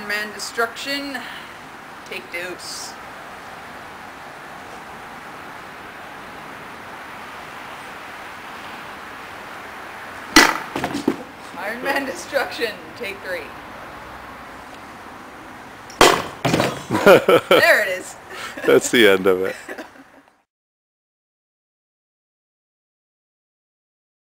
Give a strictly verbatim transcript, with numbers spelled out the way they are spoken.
Man Destruction, take deuce. Iron Man Destruction, take three. There it is. That's the end of it.